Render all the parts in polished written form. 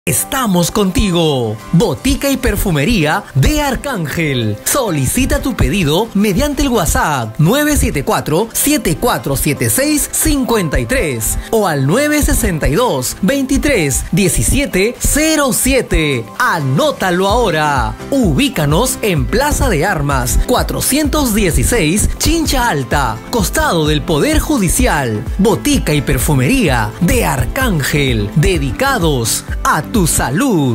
Estamos contigo. Botica y perfumería de Arcángel. Solicita tu pedido mediante el WhatsApp 974-747653 o al 962-23-1707. Anótalo ahora. Ubícanos en Plaza de Armas 416 Chincha Alta, costado del Poder Judicial. Botica y perfumería de Arcángel, dedicados a tu salud.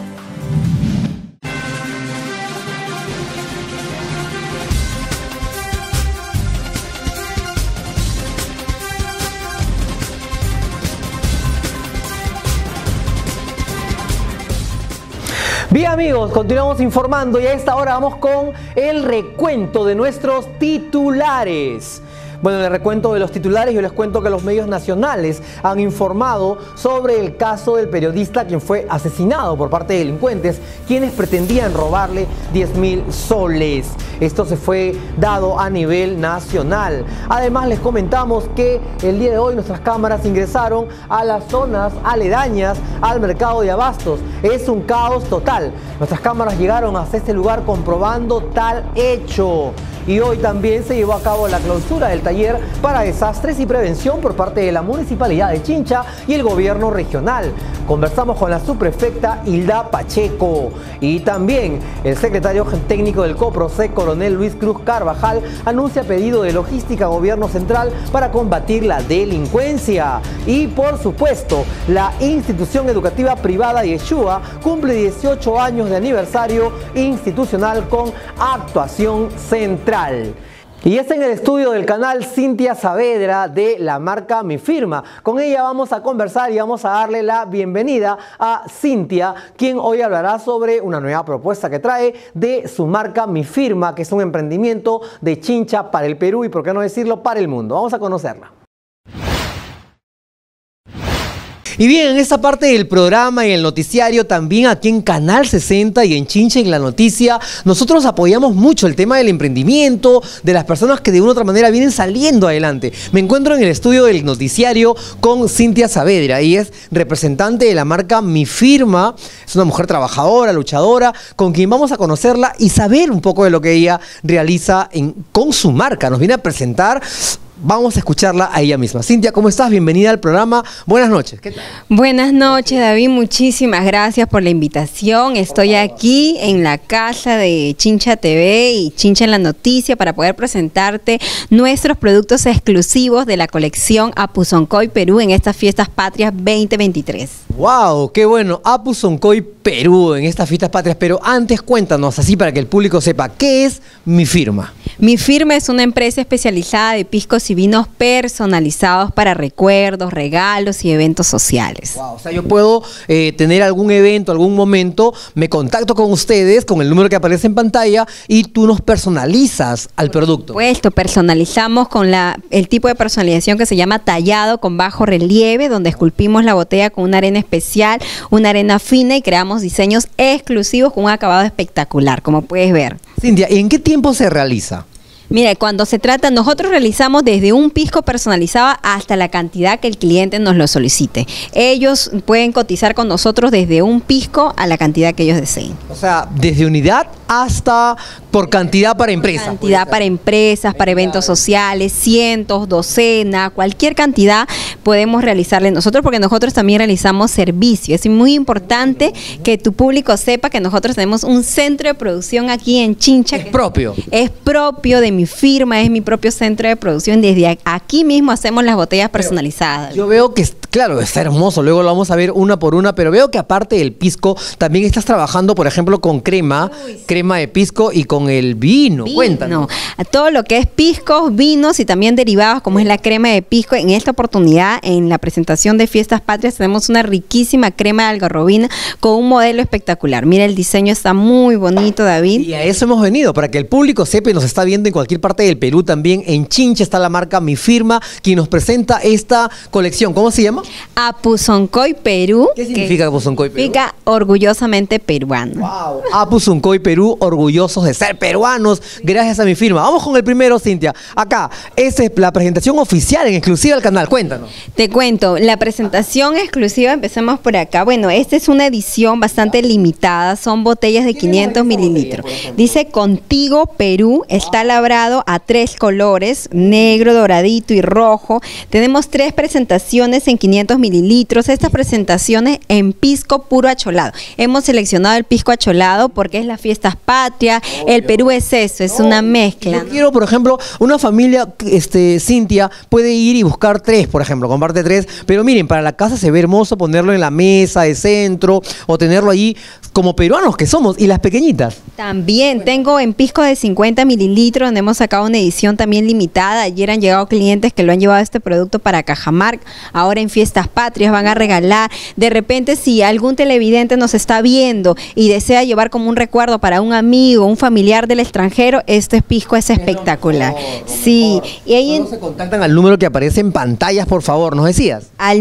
Bien amigos, continuamos informando y a esta hora vamos con el recuento de nuestros titulares. Bueno, en el recuento de los titulares yo les cuento que los medios nacionales han informado sobre el caso del periodista quien fue asesinado por parte de delincuentes quienes pretendían robarle 10.000 soles. Esto se fue dado a nivel nacional. Además les comentamos que el día de hoy nuestras cámaras ingresaron a las zonas aledañas al mercado de abastos. Es un caos total. Nuestras cámaras llegaron hasta este lugar comprobando tal hecho. Y hoy también se llevó a cabo la clausura del taller para desastres y prevención por parte de la Municipalidad de Chincha y el gobierno regional. Conversamos con la subprefecta Hilda Pacheco y también el secretario técnico del COPROSEC, coronel Luis Cruz Carvajal, anuncia pedido de logística a gobierno central para combatir la delincuencia. Y por supuesto, la institución educativa privada Yeshua cumple 18 años de aniversario institucional con actuación central. Y es en el estudio del canal Cintia Saavedra de la marca Mi Firma. Con ella vamos a conversar y vamos a darle la bienvenida a Cintia, quien hoy hablará sobre una nueva propuesta que trae de su marca Mi Firma, que es un emprendimiento de Chincha para el Perú y, por qué no decirlo, para el mundo. Vamos a conocerla. Y bien, en esta parte del programa y el noticiario, también aquí en Canal 60 y en Chincha en la Noticia, nosotros apoyamos mucho el tema del emprendimiento, de las personas que de una u otra manera vienen saliendo adelante. Me encuentro en el estudio del noticiario con Cintia Saavedra y es representante de la marca Mi Firma. Es una mujer trabajadora, luchadora, con quien vamos a conocerla y saber un poco de lo que ella realiza con su marca. Nos viene a presentar. Vamos a escucharla a ella misma. Cintia, ¿cómo estás? Bienvenida al programa. Buenas noches. ¿Qué tal? Buenas noches, David. Muchísimas gracias por la invitación. Estoy aquí en la casa de Chincha TV y Chincha en la Noticia para poder presentarte nuestros productos exclusivos de la colección Apuzoncoy Perú en estas Fiestas Patrias 2023. ¡Wow! ¡Qué bueno! Apuzoncoy Perú en estas Fiestas Patrias. Pero antes cuéntanos, así para que el público sepa, ¿qué es Mi Firma? Mi Firma es una empresa especializada de piscos y vinos personalizados para recuerdos, regalos y eventos sociales. Wow, o sea, yo puedo tener algún evento, algún momento, me contacto con ustedes, con el número que aparece en pantalla y tú nos personalizas al producto. Por supuesto, personalizamos con el tipo de personalización que se llama tallado con bajo relieve, donde esculpimos la botella con una arena especial, una arena fina y creamos diseños exclusivos con un acabado espectacular, como puedes ver. Cintia, ¿y en qué tiempo se realiza? Mira, cuando se trata, nosotros realizamos desde un pisco personalizado hasta la cantidad que el cliente nos lo solicite. Ellos pueden cotizar con nosotros desde un pisco a la cantidad que ellos deseen. O sea, desde unidad hasta por cantidad para empresas. Cantidad para empresas, para eventos sociales, cientos, docenas, cualquier cantidad podemos realizarle nosotros, porque nosotros también realizamos servicio. Es muy importante que tu público sepa que nosotros tenemos un centro de producción aquí en Chincha. ¿Es propio? Es propio de Mi Firma, es mi propio centro de producción. Desde aquí mismo hacemos las botellas personalizadas. Yo veo que, claro, está hermoso, luego lo vamos a ver una por una, pero veo que aparte del pisco, también estás trabajando, por ejemplo, con crema de pisco y con el vino. Cuéntanos. Todo lo que es piscos, vinos y también derivados, como es la crema de pisco. En esta oportunidad, en la presentación de Fiestas Patrias, tenemos una riquísima crema de algarrobina con un modelo espectacular. Mira, el diseño está muy bonito, David. Y a eso hemos venido, para que el público sepa y nos está viendo en cualquier parte del Perú. También en Chincha está la marca Mi Firma, quien nos presenta esta colección. ¿Cómo se llama? Apuzuncoy, Perú. ¿Qué significa Apuzuncoy, Perú? Significa orgullosamente peruano. Wow. Apuzuncoy, Perú, orgullosos de ser peruanos, gracias a mi firma. Vamos con el primero, Cintia. Acá, esta es la presentación oficial en exclusiva del canal. Cuéntanos. Te cuento, la presentación exclusiva, empecemos por acá. Bueno, esta es una edición bastante limitada, son botellas de 500 mililitros. Dice Contigo Perú, está labrado a 3 colores, negro, doradito y rojo. Tenemos 3 presentaciones en 500 mililitros. Estas presentaciones en pisco puro acholado. Hemos seleccionado el pisco acholado porque es las fiestas patrias. El Perú es eso, es una mezcla. Yo quiero, por ejemplo, una familia, Cintia, puede ir y buscar 3, por ejemplo, comparte 3, pero miren, para la casa se ve hermoso ponerlo en la mesa de centro o tenerlo allí como peruanos que somos. ¿Y las pequeñitas? También tengo en pisco de 50 mililitros, donde hemos sacado una edición también limitada. Ayer han llegado clientes que lo han llevado este producto para Cajamarca. Ahora en Fiestas Patrias van a regalar. De repente, si algún televidente nos está viendo y desea llevar como un recuerdo para un amigo, un familiar del extranjero, este pisco es espectacular. Sí. Y ahí se contactan al número que aparece en pantallas, por favor, ¿nos decías? Al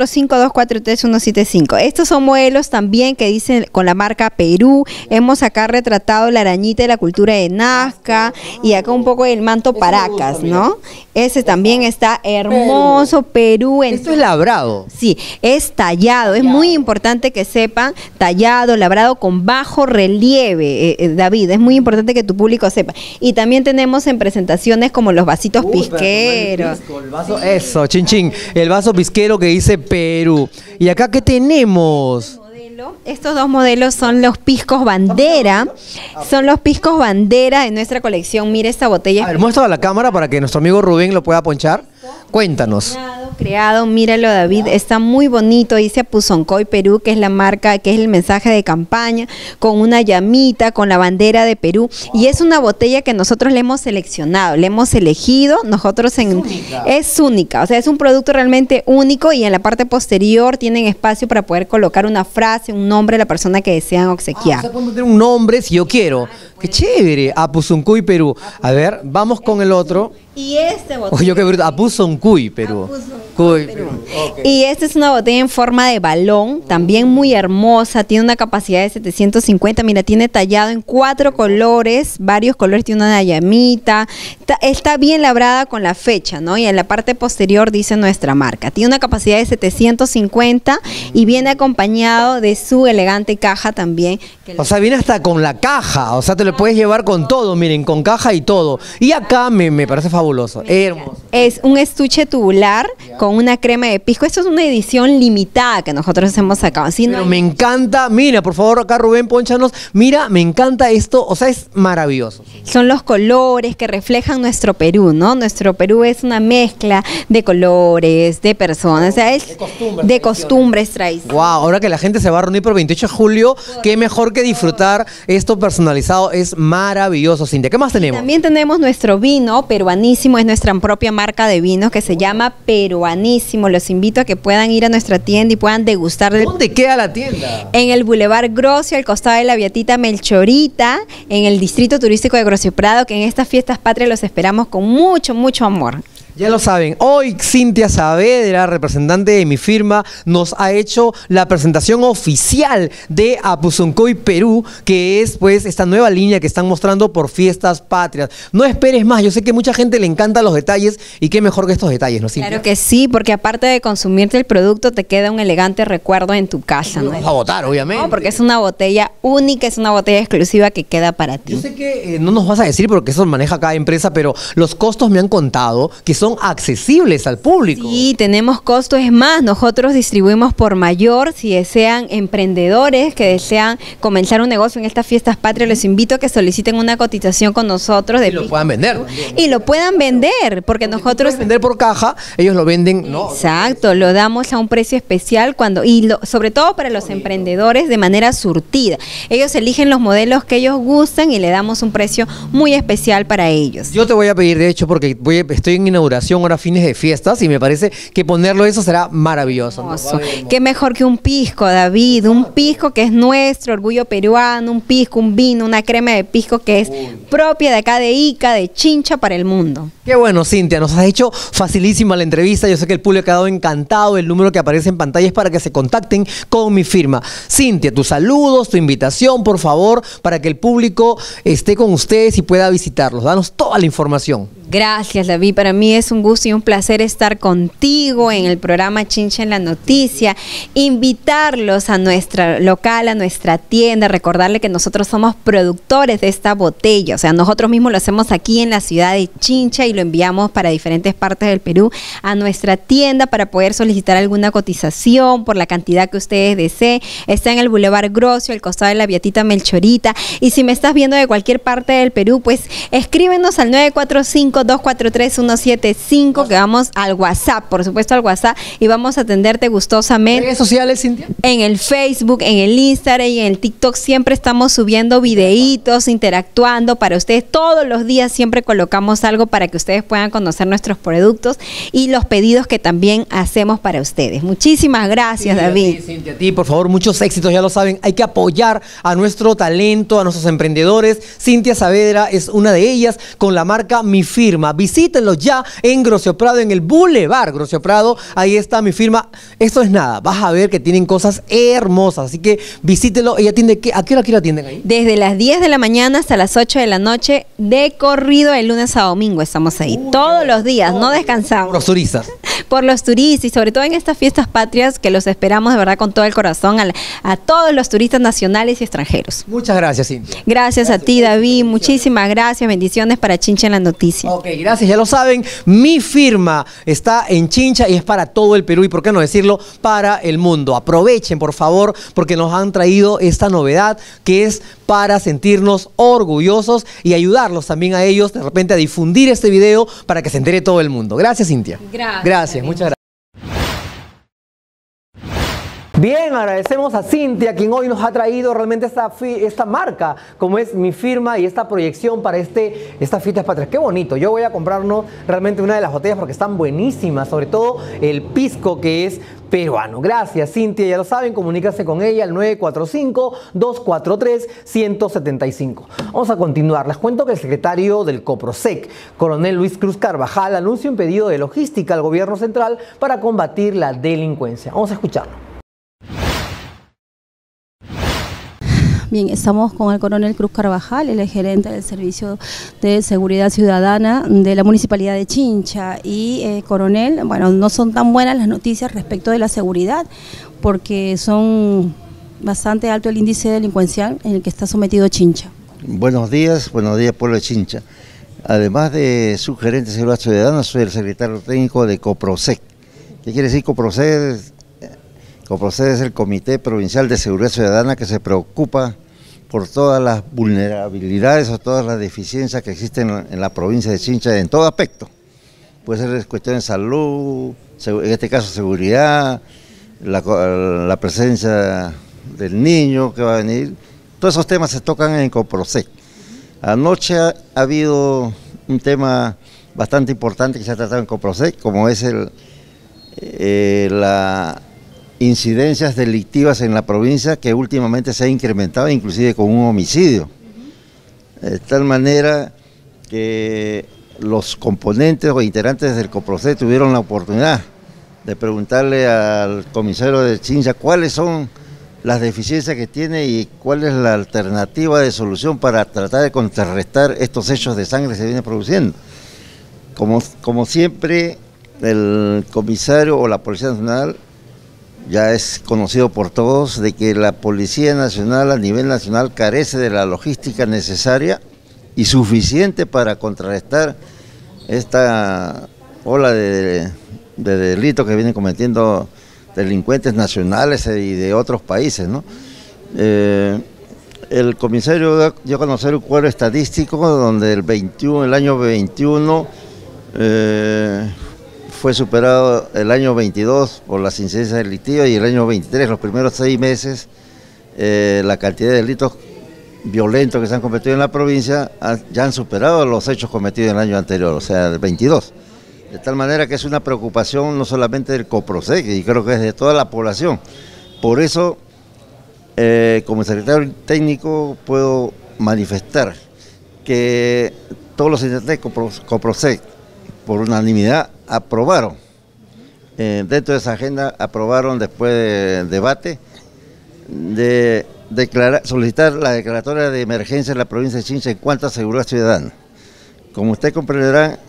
945-243-175. Estos son modelos también que dicen con la marca Perú. Hemos acá retratado la arañita de la cultura de Nazca y acá un poco del manto Paracas, ¿no? Ese también está hermoso, Perú. Esto es labrado. Sí, es tallado. Es muy importante que sepan, tallado, labrado con bajo relieve, David. Es muy importante que tu público sepa. Y también tenemos en presentaciones como los vasitos pisqueros. El vaso, eso, chin chin. El vaso pisquero que dice Perú. ¿Y acá qué tenemos? Estos 2 modelos son los piscos bandera, son los piscos bandera de nuestra colección. Mira esta botella. A ver, muéstralo a la cámara para que nuestro amigo Rubén lo pueda ponchar. Cuéntanos. Creado, míralo David, está muy bonito, dice Apuzuncoy Perú, que es la marca, que es el mensaje de campaña, con una llamita, con la bandera de Perú, y es una botella que nosotros le hemos seleccionado, le hemos elegido, nosotros es única, o sea, es un producto realmente único, y en la parte posterior tienen espacio para poder colocar una frase, un nombre de la persona que desean obsequiar. O sea, podemos tener un nombre si yo quiero. ¡Qué chévere! Apuzuncoy Perú. A ver, vamos con el otro. Y este botella. Oye, qué bruto. Apuzuncoy Perú. Perú. Okay. Y esta es una botella en forma de balón, también muy hermosa, tiene una capacidad de 750, mira, tiene tallado en 4 colores, varios colores, tiene una llamita, está bien labrada con la fecha, ¿no? Y en la parte posterior dice nuestra marca. Tiene una capacidad de 750 y viene acompañado de su elegante caja también. O sea, viene hasta con la caja, o sea, te lo puedes llevar con todo, miren, con caja y todo. Y acá me parece fabuloso, hermoso. Es un estuche tubular con una crema de pisco. Esto es una edición limitada que nosotros hemos sacado. Así pero me encanta, mira, por favor, acá Rubén, pónchanos. Mira, me encanta esto, o sea, es maravilloso. Son los colores que reflejan nuestro Perú, ¿no? Nuestro Perú es una mezcla de colores, de personas, o sea, es de costumbres tradicionales. Wow, ahora que la gente se va a reunir por 28 de julio, qué mejor que disfrutar esto personalizado, es maravilloso, Cintia. ¿Qué más tenemos? También tenemos nuestro vino peruanísimo, es nuestra propia marca de vinos que se llama Peruanísimo. Los invito a que puedan ir a nuestra tienda y puedan degustar. ¿Dónde queda la tienda? En el Boulevard Grocio, al costado de la Beatita Melchorita, en el distrito turístico de Grocio Prado, que en estas fiestas patrias los esperamos con mucho, mucho amor. Ya lo saben, hoy Cintia Saavedra, representante de mi firma, nos ha hecho la presentación oficial de Apuzuncoy Perú, que es pues esta nueva línea que están mostrando por Fiestas Patrias. No esperes más, yo sé que mucha gente le encantan los detalles y qué mejor que estos detalles, ¿no, Cintia? Claro que sí, porque aparte de consumirte el producto, te queda un elegante recuerdo en tu casa, ¿no? Vamos a votar, obviamente. No, porque es una botella única, es una botella exclusiva que queda para ti. Yo sé que no nos vas a decir porque eso maneja cada empresa, pero los costos me han contado que son accesibles al público. Sí, tenemos costos, es más, nosotros distribuimos por mayor. Si desean emprendedores que desean comenzar un negocio en estas fiestas patrias, les invito a que soliciten una cotización con nosotros. Y lo puedan vender. Y lo puedan vender, porque nosotros... vender por caja, ellos lo venden, ¿no? Exacto, lo damos a un precio especial sobre todo para los emprendedores de manera surtida. Ellos eligen los modelos que ellos gustan y le damos un precio muy especial para ellos. Yo te voy a pedir, de hecho, porque estoy en inauguración celebración, ahora fines de fiestas, y me parece que ponerlo eso será maravilloso, ¿no? Hermoso. Qué mejor que un pisco, David, un pisco que es nuestro orgullo peruano, un pisco, un vino, una crema de pisco que es propia de acá de Ica, de Chincha para el mundo. Qué bueno, Cintia, nos has hecho facilísima la entrevista. Yo sé que el público ha quedado encantado. El número que aparece en pantalla es para que se contacten con Mi Firma. Cintia, tus saludos, tu invitación, por favor, para que el público esté con ustedes y pueda visitarlos. Danos toda la información. Gracias, David. Para mí es un gusto y un placer estar contigo en el programa Chincha en la Noticia. Invitarlos a nuestra local, a nuestra tienda, recordarle que nosotros somos productores de esta botella. O sea, nosotros mismos lo hacemos aquí en la ciudad de Chincha y lo enviamos para diferentes partes del Perú a nuestra tienda para poder solicitar alguna cotización por la cantidad que ustedes deseen. Está en el Boulevard Grocio, al costado de la Beatita Melchorita. Y si me estás viendo de cualquier parte del Perú, pues escríbenos al 945-243-175, que vamos al WhatsApp, por supuesto al WhatsApp, y vamos a atenderte gustosamente. ¿Redes sociales, Cintia? En el Facebook, en el Instagram y en el TikTok siempre estamos subiendo videitos, interactuando para ustedes. Todos los días siempre colocamos algo para que ustedes puedan conocer nuestros productos y los pedidos que también hacemos para ustedes. Muchísimas gracias, Sí, David. a ti, Cintia, a ti, por favor, muchos éxitos, ya lo saben. Hay que apoyar a nuestro talento, a nuestros emprendedores. Cintia Saavedra es una de ellas con la marca Mi Firma. Visítenlo ya en Grocio Prado, en el Boulevard Grocio Prado. Ahí está Mi Firma. Esto es nada, vas a ver que tienen cosas hermosas, así que visítenlo. Ella atiende, ¿a qué hora aquí la atienden ahí? Desde las 10 de la mañana hasta las 8 de la noche, de corrido de lunes a domingo estamos ahí. Todos los días, no descansamos. Los turistas. Por los turistas y sobre todo en estas fiestas patrias que los esperamos de verdad con todo el corazón a todos los turistas nacionales y extranjeros. Muchas gracias, Cintia. Gracias a ti, David. Muchísimas gracias. Bendiciones para Chincha en la Noticia. Ok, gracias, ya lo saben. Mi Firma está en Chincha y es para todo el Perú y, por qué no decirlo, para el mundo. Aprovechen, por favor, porque nos han traído esta novedad que es para sentirnos orgullosos y ayudarlos también a ellos de repente a difundir este video para que se entere todo el mundo. Gracias, Cintia. Gracias, muchas gracias. Bien, agradecemos a Cintia, quien hoy nos ha traído realmente esta marca, como es Mi Firma, y esta proyección para estas fiestas patrias. Qué bonito. Yo voy a comprarnos realmente una de las botellas porque están buenísimas, sobre todo el pisco, que es peruano. Gracias, Cintia. Ya lo saben, comunícase con ella al 945-243-175. Vamos a continuar. Les cuento que el secretario del Coprosec, coronel Luis Cruz Carvajal, anuncia un pedido de logística al gobierno central para combatir la delincuencia. Vamos a escucharlo. Bien, estamos con el coronel Cruz Carvajal, el gerente del Servicio de Seguridad Ciudadana de la Municipalidad de Chincha. Y coronel, bueno, no son tan buenas las noticias respecto de la seguridad, porque son bastante alto el índice delincuencial en el que está sometido Chincha. Buenos días, pueblo de Chincha. Además de su gerente de Seguridad Ciudadana, soy el secretario técnico de Coprosec. ¿Qué quiere decir Coprosec? Coprosec es el Comité Provincial de Seguridad Ciudadana que se preocupa por todas las vulnerabilidades o todas las deficiencias que existen en la provincia de Chincha en todo aspecto. Puede ser cuestión de salud, en este caso seguridad, la presencia del niño que va a venir. Todos esos temas se tocan en Coprosec. Anoche ha habido un tema bastante importante que se ha tratado en Coprosec, como es la incidencias delictivas en la provincia, que últimamente se ha incrementado inclusive con un homicidio. De tal manera que los componentes o integrantes del Coprosec tuvieron la oportunidad de preguntarle al comisario de Chincha cuáles son las deficiencias que tiene y cuál es la alternativa de solución para tratar de contrarrestar estos hechos de sangre que se vienen produciendo. Como siempre, el comisario o la Policía Nacional ya es conocido por todos de que la Policía Nacional a nivel nacional carece de la logística necesaria y suficiente para contrarrestar esta ola de delitos que vienen cometiendo delincuentes nacionales y de otros países, ¿no? El comisario dio a conocer un cuadro estadístico donde el año 21 fue superado el año 22 por las incidencias delictivas y el año 23, los primeros 6 meses, la cantidad de delitos violentos que se han cometido en la provincia ya han superado los hechos cometidos en el año anterior, o sea, el 22. de tal manera que es una preocupación no solamente del Coprosec, y creo que es de toda la población. Por eso, como secretario técnico, puedo manifestar que todos los integrantes de Coprosec, por unanimidad, aprobaron. Dentro de esa agenda aprobaron, después de debate, de solicitar la declaratoria de emergencia en la provincia de Chincha en cuanto a seguridad ciudadana. Como usted comprenderá,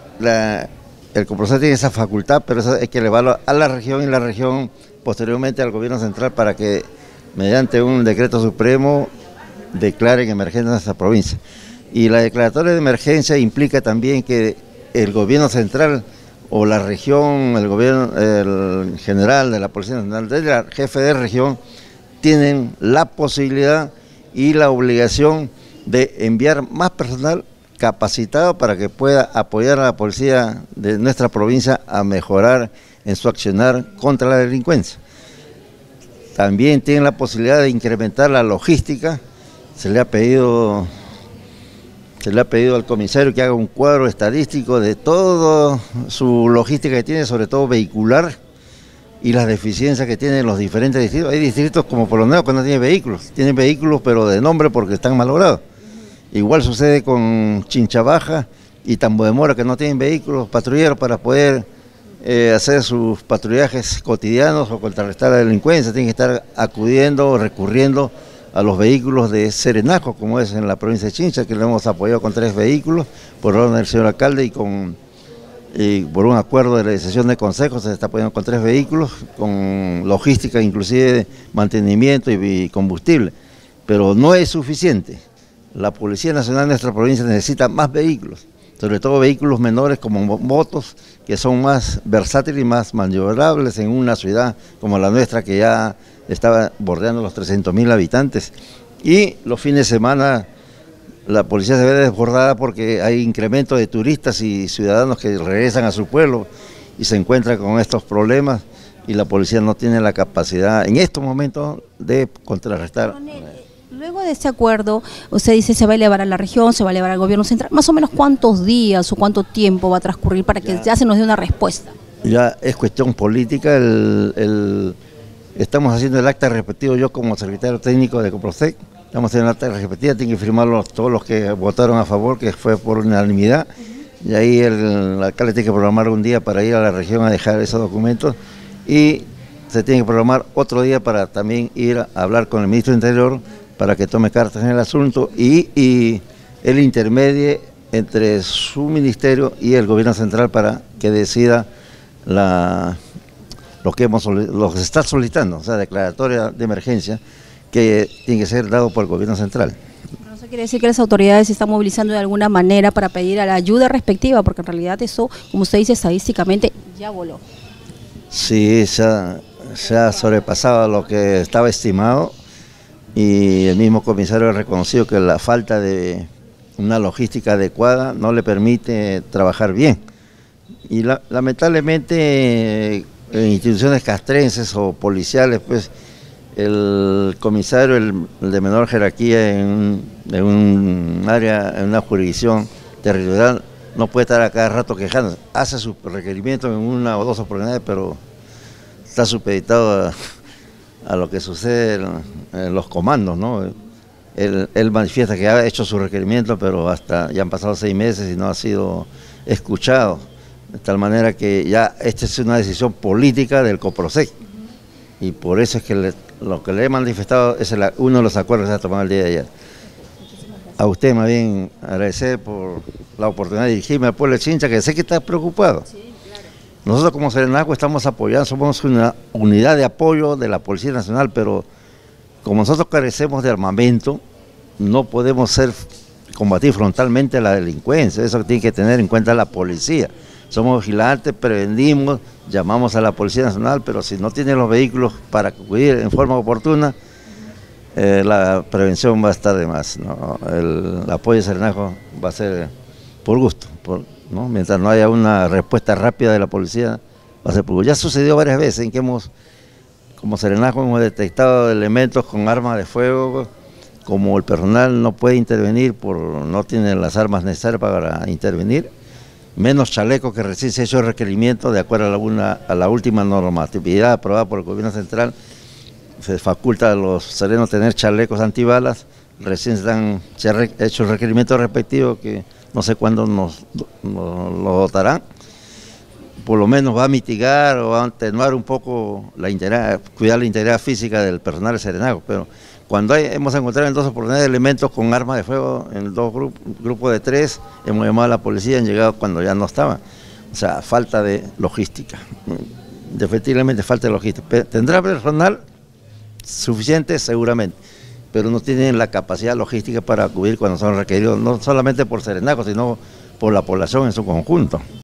el Coprosec tiene esa facultad, pero eso hay que elevarlo a la región y la región posteriormente al gobierno central para que mediante un decreto supremo declaren emergencia en nuestra provincia. Y la declaratoria de emergencia implica también que el gobierno central o la región, el general de la Policía Nacional, el jefe de región, tienen la posibilidad y la obligación de enviar más personal capacitado para que pueda apoyar a la policía de nuestra provincia a mejorar en su accionar contra la delincuencia. También tienen la posibilidad de incrementar la logística. Se le ha pedido al comisario que haga un cuadro estadístico de toda su logística que tiene, sobre todo vehicular, y las deficiencias que tienen los diferentes distritos. Hay distritos como por lo menos que no tienen vehículos pero de nombre porque están malogrados. Igual sucede con Chincha Baja y Tambo de Mora, que no tienen vehículos patrulleros para poder hacer sus patrullajes cotidianos o contrarrestar la delincuencia. Tienen que estar acudiendo o recurriendo a los vehículos de Serenazgo, como es en la provincia de Chincha, que lo hemos apoyado con 3 vehículos, por orden del señor alcalde y por un acuerdo de la sesión de consejo se está apoyando con 3 vehículos, con logística, inclusive mantenimiento y combustible. Pero no es suficiente. La Policía Nacional de nuestra provincia necesita más vehículos, sobre todo vehículos menores como motos, que son más versátiles y más maniobrables en una ciudad como la nuestra, que ya estaba bordeando los 300.000 habitantes. Y los fines de semana la policía se ve desbordada porque hay incremento de turistas y ciudadanos que regresan a su pueblo y se encuentran con estos problemas, y la policía no tiene la capacidad en estos momentos de contrarrestar. Luego de este acuerdo, usted dice se va a elevar a la región, se va a elevar al gobierno central. ¿Más o menos cuántos días o cuánto tiempo va a transcurrir para que ya se nos dé una respuesta? Ya es cuestión política. Estamos haciendo el acta respectivo, yo como secretario técnico de Coprosec, estamos haciendo el acta respectiva, tienen que firmarlo todos los que votaron a favor, que fue por unanimidad, y ahí el alcalde tiene que programar un día para ir a la región a dejar esos documentos, y se tiene que programar otro día para también ir a hablar con el ministro del Interior para que tome cartas en el asunto y el intermedie entre su ministerio y el gobierno central para que decida lo que se está solicitando, o sea, declaratoria de emergencia, que tiene que ser dado por el gobierno central. Pero eso quiere decir que las autoridades se están movilizando de alguna manera para pedir a la ayuda respectiva, porque en realidad eso, como usted dice, estadísticamente ya voló. Sí, se ha sobrepasado lo que estaba estimado, y el mismo comisario ha reconocido que la falta de una logística adecuada no le permite trabajar bien. Y lamentablemente en instituciones castrenses o policiales, pues el comisario, el de menor jerarquía en un área, en una jurisdicción territorial, no puede estar a cada rato quejando. Hace sus requerimientos en 1 o 2 oportunidades, pero está supeditado a lo que sucede en los comandos, ¿no? Él manifiesta que ha hecho su requerimiento, pero ya han pasado 6 meses y no ha sido escuchado, de tal manera que ya esta es una decisión política del Coprosec, y por eso es que lo que le he manifestado es uno de los acuerdos que se ha tomado el día de ayer. A usted más bien agradecer por la oportunidad de dirigirme al pueblo de Chincha, que sé que está preocupado. Nosotros como Serenazgo estamos apoyando, somos una unidad de apoyo de la Policía Nacional, pero como nosotros carecemos de armamento, no podemos combatir frontalmente la delincuencia. Eso tiene que tener en cuenta la policía. Somos vigilantes, prevenimos, llamamos a la Policía Nacional, pero si no tienen los vehículos para acudir en forma oportuna, la prevención va a estar de más, ¿no? El apoyo de Serenazgo va a ser por gusto, ¿no? Mientras no haya una respuesta rápida de la policía, va a ser por gusto. Ya sucedió varias veces en que como Serenazgo hemos detectado elementos con armas de fuego, como el personal no puede intervenir, no tiene las armas necesarias para intervenir, menos chalecos, que recién se hizo el requerimiento de acuerdo a la última normatividad aprobada por el gobierno central. Se faculta a los serenos tener chalecos antibalas, recién se ha hecho el requerimiento respectivo, que no sé cuándo nos lo dotarán. Por lo menos va a mitigar o va a atenuar un poco cuidar la integridad física del personal de serenazgo, pero cuando hemos encontrado en 2 oportunidades elementos con armas de fuego en 2 grupos de 3, hemos llamado a la policía, han llegado cuando ya no estaban. O sea, falta de logística, definitivamente falta de logística. ¿Tendrá personal suficiente? Seguramente, pero no tienen la capacidad logística para acudir cuando son requeridos, no solamente por serenazgo, sino por la población en su conjunto.